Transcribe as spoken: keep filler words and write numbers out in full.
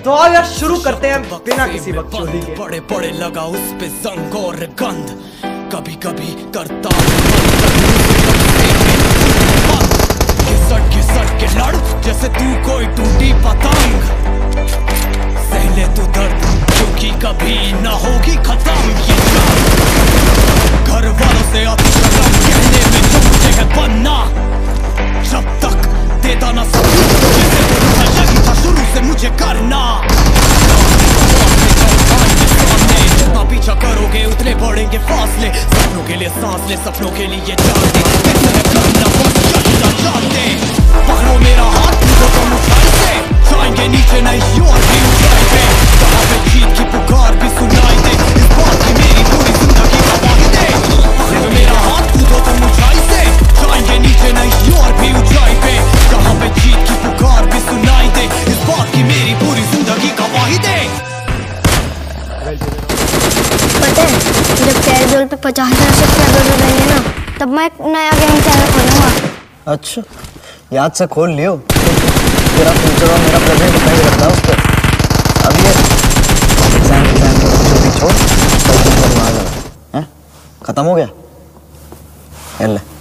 तो आओ यार शुरू करते हैं बिना किसी बकचोदी के। बड़े बड़े लगा उस पे जंग और गंध, कभी कभी करता घिसट घिसट के लड़ जैसे तू कोई टूटी पतंग। सहले तू दर्द क्योंकि कभी ना होगी खत्म ये जंग। घर वालों से अब शर्म कहने में जो मुझे है बनना, जब तक देता ना सबूत जैसे लगी था शुरू से मुझे करना। जितना पीछा करोगे उतने बढ़ेंगे फासले, सपनों के लिए सांस ले सपनों के लिए जान दे। कैसे है करना बस चलना चाहते, पकड़ो मेरा हाथ तो तुम उठाई से जाएंगे नीचे नहीं और भी ऊंचाई पे। कहाँ पे जीत की पुकार भी सुनाई दे, इस बात की मेरी पूरी जिंदगी गवाही दे। पकड़ो मेरा हाथ तो तुम उठाई से जाएंगे नीचे नहीं और भी ऊंचाई पे। कहाँ पे जीत की पुकार भी सुनाई दे, इस बात की मेरी पूरी जिंदगी गवाही दे। पता है जब कैजुअल पे पचास हजार सब्सक्राइबर रहेंगे ना तब मैं एक नया गेम चैनल खोलूंगा। अच्छा याद से खोल लियो, तेरा फ्यूचर और मेरा प्रेजेंट डिपेंड करता है उस पर। अब ये एग्जाम एग्जाम छोड़ कल तुम पर मार लगा, हैं खत्म हो गया।